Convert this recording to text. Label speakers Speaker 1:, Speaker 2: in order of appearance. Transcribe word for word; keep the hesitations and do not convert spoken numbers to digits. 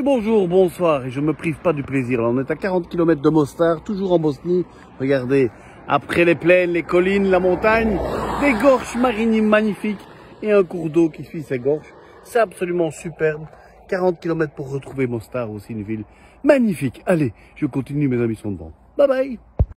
Speaker 1: bonjour, bonsoir, et je me prive pas du plaisir. Là, on est à quarante kilomètres de Mostar, toujours en Bosnie. Regardez, après les plaines, les collines, la montagne, des gorges marines magnifiques et un cours d'eau qui suit ces gorges. C'est absolument superbe. quarante kilomètres pour retrouver Mostar, aussi une ville magnifique. Allez, je continue, mes amis sont devant. Bye bye.